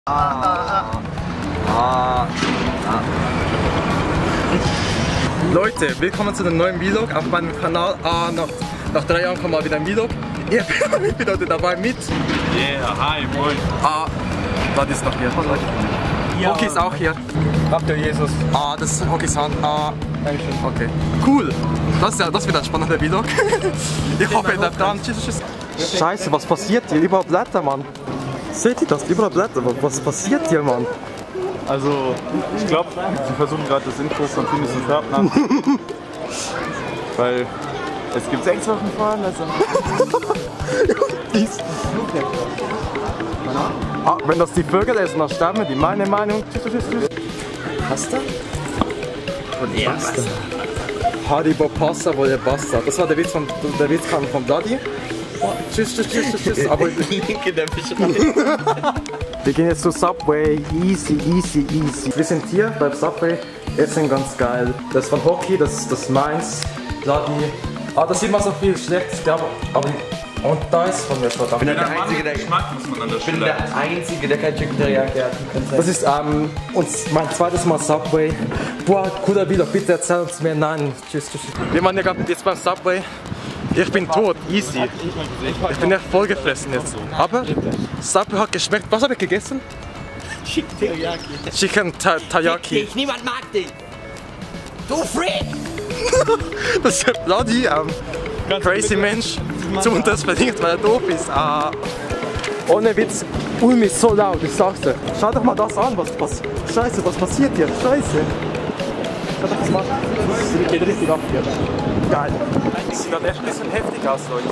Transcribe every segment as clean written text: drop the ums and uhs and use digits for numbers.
Leute, willkommen zu einem neuen Vlog auf meinem Kanal. Nach 3 Jahren kommt mal wieder ein Vlog. Ich bin heute dabei mit. Yeah, hi, moin. Das ist noch hier. Ja. Hockey ist auch hier. Habt ihr Jesus? Das ist Hockeys Hand. Dankeschön. Okay. Cool. Das wird ein spannender Vlog. Ich hoffe, ihr bleibt dran. Tschüss. Scheiße, was passiert hier? Überall Blätter, Mann. Seht ihr das? Überall Blätter. Was passiert hier, Mann? Also, ich glaube, sie versuchen gerade das Intro von Phineas und Ferb nachzumachen. Weil es gibt 6 Wochen Fahrradlaser. Wenn das die Vögel essen, dann sterben die. Meine Meinung. Tschüss. Pasta? Ja, Pasta. Haribo Pasta, wohl Pasta. Das war der Witz von Bloody. Tschüss. Aber Link in der Beschreibung. wir gehen jetzt zu Subway. Easy. Wir sind hier beim Subway. Essen ganz geil. Das ist von Hockey, das ist meins. Bloody. Da sieht man so viel Schlechtes, glaube ich. Und da ist von mir verdammt. Ich bin der Einzige, der kein Chicken Teriyaki hat. Das ist mein zweites Mal Subway. Boah, cooler Vlog, bitte erzähl uns mehr. Nein, tschüss. Wir waren ja gerade jetzt beim Subway. Ich bin tot, easy. Ich bin echt vollgefressen jetzt. Aber Subway hat geschmeckt. Was habe ich gegessen? Chicken Teriyaki. Chicken Teriyaki. Niemand mag dich. Du Freak! Das ist ein bloody crazy Mensch. Zum das verdient, weil er doof ist. Ohne Witz, Ulm ist so laut, ich sag's dir. Schau doch mal das an, Scheiße, was passiert hier? Scheiße. Schau doch das mal. Das geht richtig ab hier. Geil. Das sieht halt echt ein bisschen heftig aus, Leute.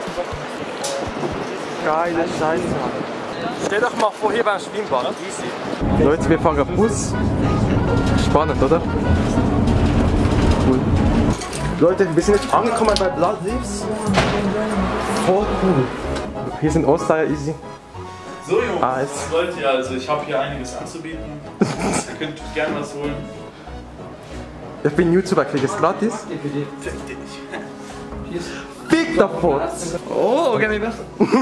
Geile Scheiße, Mann. Stell doch mal vor, hier beim Schwimmbad. Easy. Leute, wir fahren auf Bus. Spannend, oder? Cool. Leute, wir sind jetzt angekommen bei Blood Leaves. Voll cool. Hier sind Osteier easy. So Jungs, was wollt ihr? Also ich habe hier einiges anzubieten. Ihr könnt gerne was holen. Ich bin YouTuber, krieg es gratis. Fick davon! Oh, kann ich das?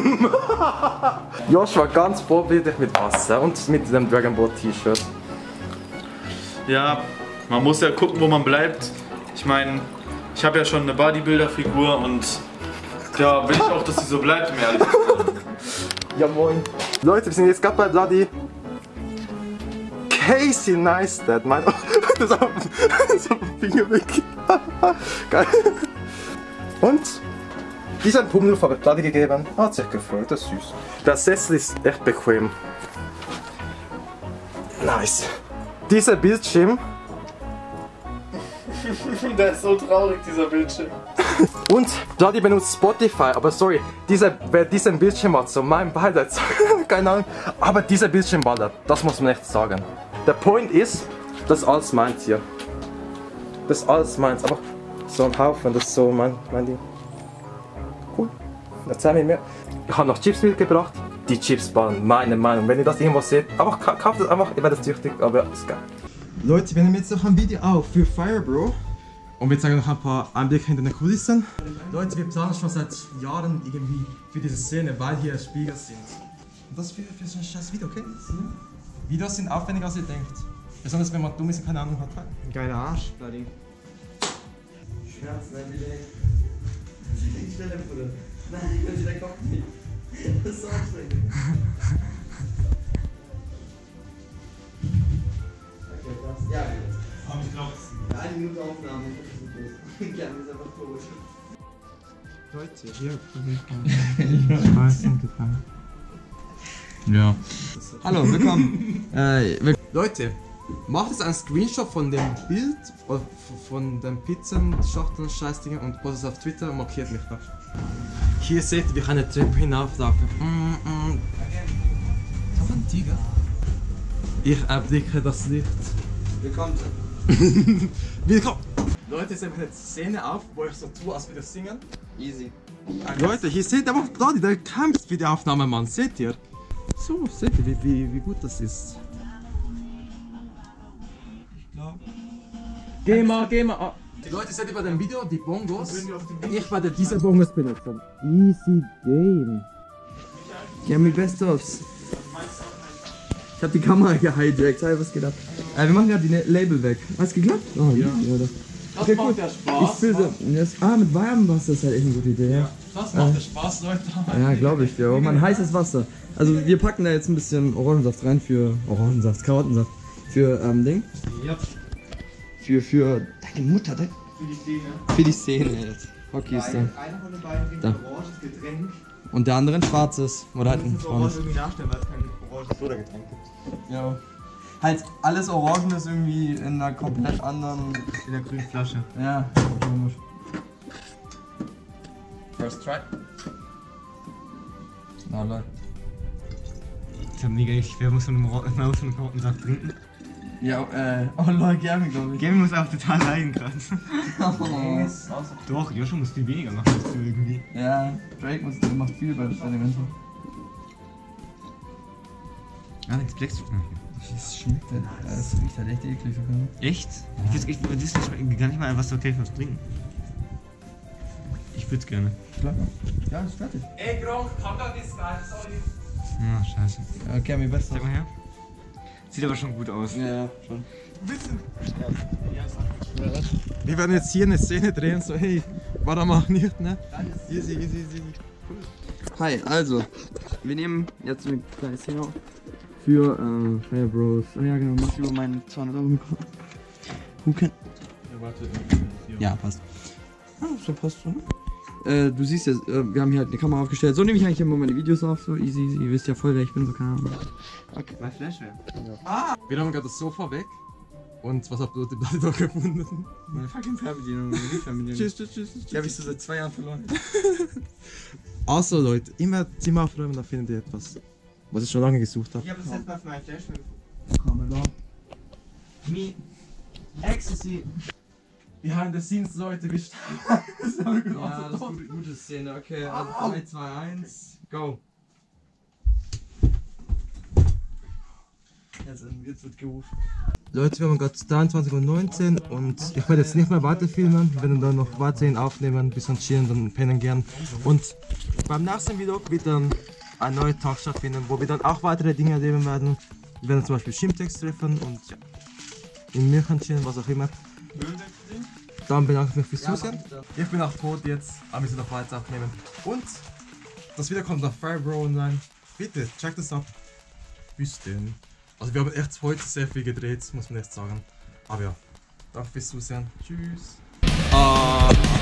Joshua ganz vorbildlich mit Wasser und mit dem Dragon Ball T-Shirt. Ja, man muss ja gucken, wo man bleibt. Ich meine, ich habe ja schon eine Bodybuilder-Figur und ja, will ich auch, dass sie so bleibt, um ehrlich zu sein. Ja moin. Leute, wir sind jetzt gerade bei Bloody Casey Neistat. Das ist auf dem Finger weg. Geil. Und diesen Pummelhof habe ich Bloody gegeben. Hat sich gefreut, das ist süß. Der Sessel ist echt bequem. Nice. Dieser Bildschirm. Der ist so traurig, dieser Bildschirm. Und Bloody benutzt Spotify, aber sorry, wer diesen Bildschirm hat, so mein Beileid, keine Ahnung, aber dieser Bildschirm ballert, das muss man echt sagen. Der Point ist, das ist alles meins hier. Das ist alles meins, aber so ein Haufen, das ist so mein Ding. Cool, erzähl mir mehr. Ich habe noch Chips mitgebracht, die Chips ballern, meine Meinung, wenn ihr das irgendwo seht, einfach kauft es einfach, ihr werdet es süchtig, aber ist geil. Leute, wir nehmen jetzt noch ein Video auf für Firebro. Und wir zeigen noch ein paar Einblicke hinter den Kulissen. Leute, wir planen schon seit Jahren irgendwie für diese Szene, weil hier Spiegel sind. Und das für so ein scheiß Video, okay? Videos sind aufwendiger als ihr denkt. Besonders wenn man dumm ist und keine Ahnung hat. Geiler Arsch, Bloody. Scherz, nein, bitte nicht. Ich stelle Bruder. Nein, der kommt nicht. Das ist so anstrengend. Okay, krass. Ja, Aber ich glaube, 1 Minute Aufnahme. Jan ist einfach tot. Leute, hier Scheißen gefallen. ja. Hallo, willkommen. Leute, macht jetzt einen Screenshot von dem Bild oder von den Pizzenschachteln, Scheißdingen und postet es auf Twitter und markiert mich da. Hier seht ihr, wie ich eine Treppe hinauflaufe. Ist das ein Tiger? Ich erblicke das Licht. Willkommen. Willkommen! Leute, jetzt nehmen wir eine Szene auf, wo ich so tue, als würde ich singen. Easy. Leute, hier seht ihr einfach gerade, der kämpft für die Aufnahme, Mann. Seht ihr? So, seht ihr, wie gut das ist. Geh mal. Die Leute seht ihr bei dem Video, die Bongos. Ich werde diese Bongos benutzen. Easy game. Ja, mit Best-ofs. Ich hab die Kamera gehijackt. Hey, was geht ab? Wir machen gerade die Label weg. Hat's geklappt? Oh, ja. Das macht ja Spaß. Mit warmem Wasser ist halt echt eine gute Idee, ja. Das macht ja Spaß, Leute. Ja, glaube ich, ja. Oh man, heißes Wasser. Also wir packen da jetzt ein bisschen Orangensaft rein für Karottensaft. Für Ding. Ja. Für deine Mutter, Für die Szene. für die Szene jetzt. Hockey ist da. Einer von den beiden trinkt Da. ein oranges Getränk. Und der andere ein schwarzes. Oder halt ein Das orange braunes. irgendwie nachstellen, weil es kein oranges Soda-Getränk gibt. Ja. Halt alles Orangen ist irgendwie in einer komplett anderen. In der grünen Flasche. Ja, komisch. First try. Na Leute. Ich hab mega richtig schwer, muss von dem Karottensaft trinken. Ja, oh Leute, gerne glaube ich. Gavin muss auch total leiden gerade. Oh. Doch, Joshua muss viel weniger machen als du irgendwie. Ja, Drake macht viel bei den Menschen. Alex Blacks. Das schmeckt halt. Das riecht halt echt eklig. Echt? Ich würde gar nicht mal was okay fürs Trinken. Ich würd's gerne. Klar. Ja, ist fertig. Ey, Gronk, kann da nicht geil, sorry. Ja, scheiße. Okay, mir besser. Zeig mal her. Sieht aber schon gut aus. Ja, schon. Wir werden jetzt hier eine Szene drehen, so hey, war da mal nicht, ne? Easy. Hi, also, wir nehmen jetzt eine kleine Szene auf für Fire Bros. Oh ja, genau, mach über meinen 200 Euro Mikro. Ja, passt. Ah, so passt schon. Du siehst ja, wir haben hier halt eine Kamera aufgestellt. So nehme ich eigentlich immer meine Videos auf, so easy. Ihr wisst ja voll, wer ich bin, so keine Ahnung. Okay. Mein Flash wäre. Wir haben gerade das Sofa weg. Und was habt ihr da gefunden? Meine fucking Fernbedienung, meine Fernbedienung. Tschüss. Die habe ich so seit 2 Jahren verloren. Also Leute, immer Zimmer aufräumen, da findet ihr etwas, was ich schon lange gesucht habe. Ich habe das jetzt mal für meinen Flash. Me. Ecstasy. Behind the scenes, Leute, Ja, das ist eine gute Szene. Okay, also 3, 2, 1, go. Jetzt wird gerufen. Leute, wir haben gerade 23:19 Uhr und ich werde jetzt nicht mehr weiter filmen. Wir werden dann noch weiterhin aufnehmen, bis uns chillen, dann pennen gern. Und beim nächsten Vlog wird dann ein neuer Tag stattfinden, wo wir dann auch weitere Dinge erleben werden. Wir werden zum Beispiel Shimtex treffen und ja, in München chillen, was auch immer. Dann bedanke ich mich fürs Zusehen. Ich bin auch tot jetzt, aber wir müssen noch weiter aufnehmen. Und das Video kommt auf Firebro online. Bitte, checkt das ab. Bis denn. Also wir haben echt heute sehr viel gedreht, muss man echt sagen. Aber ja, danke fürs Zusehen. Tschüss.